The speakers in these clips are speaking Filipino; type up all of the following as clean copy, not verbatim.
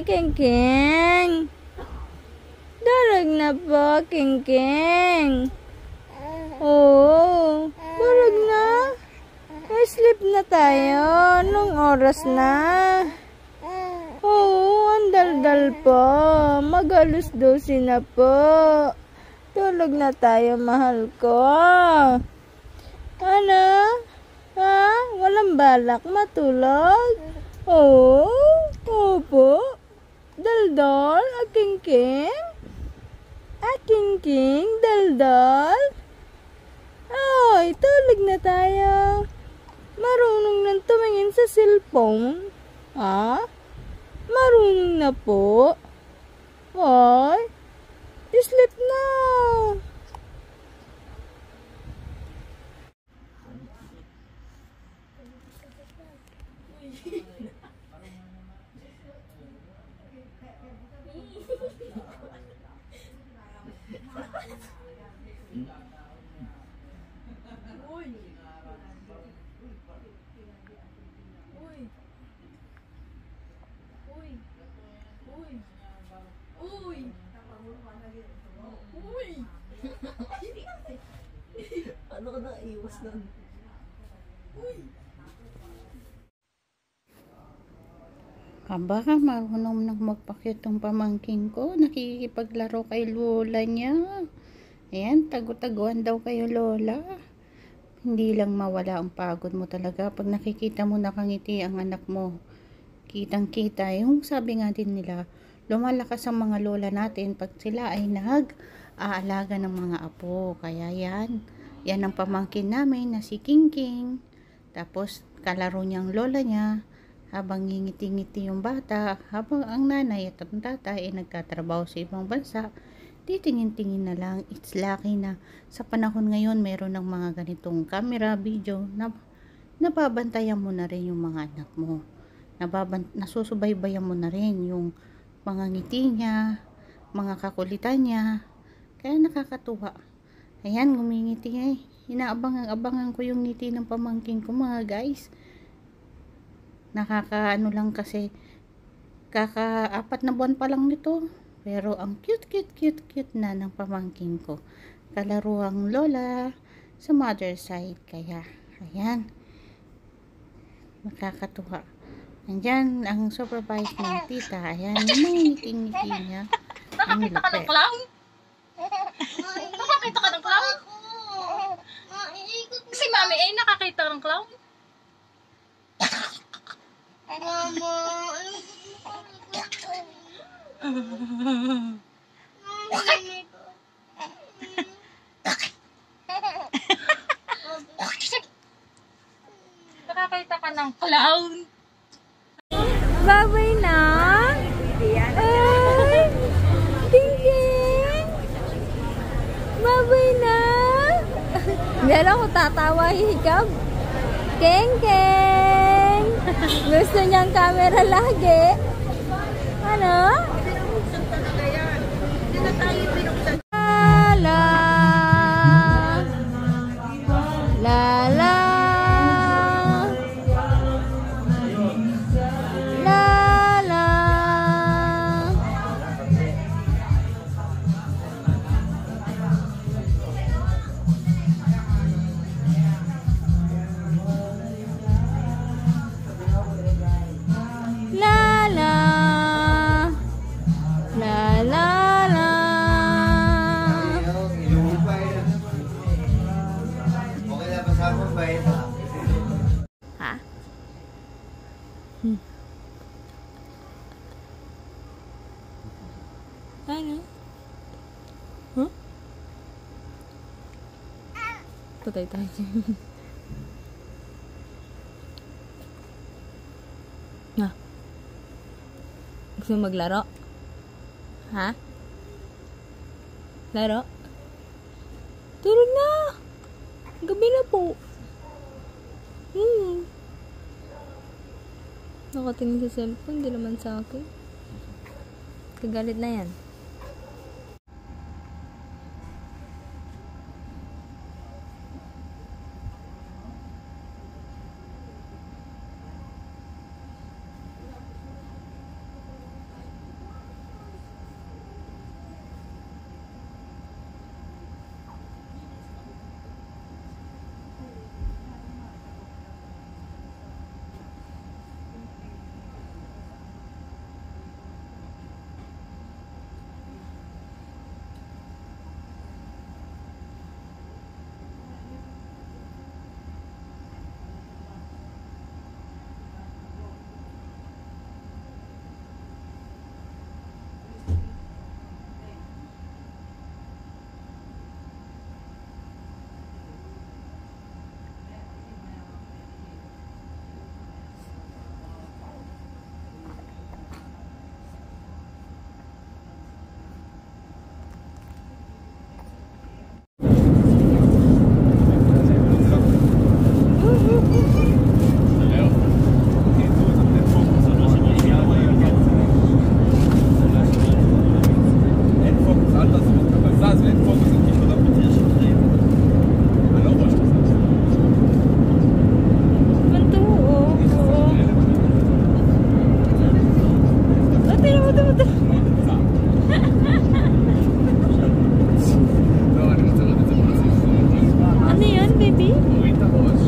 King? Darag na po, King. Oo, darag na. Sleep na tayo. Anong oras na? Oo, ang daldal po. Mag-alas 12 na po. Tulog na tayo, mahal ko. Ano? Ha? Walang balak matulog? Oo, opo. Daldal, King. King, daldal. Ay, tulog na tayo. Marunong nang tumingin sa cellphone. Ha? Marunong na po. Ay, sleep na. Ano ka na iwas nun? Aba, marunong nang magpakit tong pamangkin ko. Nakikipaglaro kay lola niya. Ayan, tago-taguan daw kayo, lola. Hindi lang mawala ang pagod mo talaga pag nakikita mo nakangiti ang anak mo. Kitang-kita. Yung sabi nga din nila, lumalakas ang mga lola natin pag sila ay nag-aalaga ng mga apo. Kaya yan ang pamangkin namin na si King. Tapos kalaro niyang lola niya habang ngingiti-ngiti yung bata, habang ang nanay at ang tatay ay nagtatrabaho sa ibang bansa. Titingin-tingin na lang. It's lucky na sa panahon ngayon meron ng mga ganitong camera, video na nababantayan mo na rin yung mga anak mo. Nasusubaybayan mo na rin yung mga ngiti niya, mga kakulitan niya. Kaya nakakatuwa. Ayan, ngumingiti eh. Inaabangan ko yung ngiti ng pamangkin ko, mga guys. Nakakaano lang kasi kaka-4 na buwan pa lang nito. Pero ang cute na ng pamangkin ko. Kalaro ang lola sa mother side. Kaya, ayan. Nakakatuwa. Andyan ang supervised ng tita. Ayan, yung mga ngiting-ngiti niya. Nakakita ka ng clown? Nakakita ka ng clown? Si mami ay nakakita ng clown? Mama, Nakakita ka ng clown? babay na. Ay, King. Babay na. Hindi alam ko tatawa, hihikab. King. Gusto niyang camera lagi. Ano? Binuksan talaga yan. Hindi na tayo binuksan. La la. Ha? Ano? Huh? Patay tayo. Na. Gusto mo maglaro? Ha? Laro? Tulog na! Gabi na po. Nakatingin sa cellphone, di naman sa akin. Kagalit na yan. אין פוקוס, אל תעזוב, אבל זז ואין פוקוס, זה כאילו לא פתיר של חיים. אני לא רואה שאתה זז. Bantu, oo. Ito. לא, אני רוצה לראות את זה ברציף. Ano yan, baby? מוריד את הראש.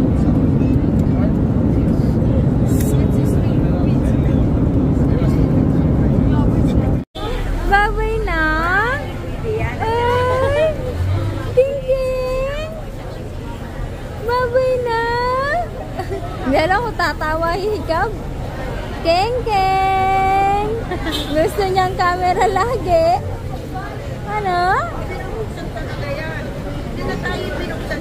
Babay na? Ay! Tingin! Babay na? Hindi alam ko tatawa hikab. Keng! Gusto niyang camera lagi.